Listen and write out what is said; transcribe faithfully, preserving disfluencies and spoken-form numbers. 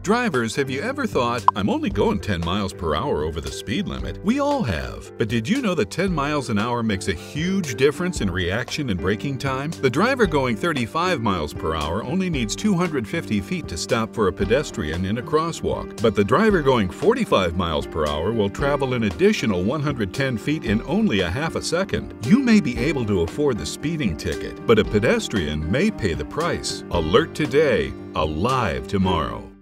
Drivers, have you ever thought, I'm only going ten miles per hour over the speed limit? We all have. But did you know that ten miles an hour makes a huge difference in reaction and braking time? The driver going thirty-five miles per hour only needs two hundred fifty feet to stop for a pedestrian in a crosswalk. But the driver going forty-five miles per hour will travel an additional one hundred ten feet in only a half a second. You may be able to afford the speeding ticket, but a pedestrian may pay the price. Alert today, alive tomorrow.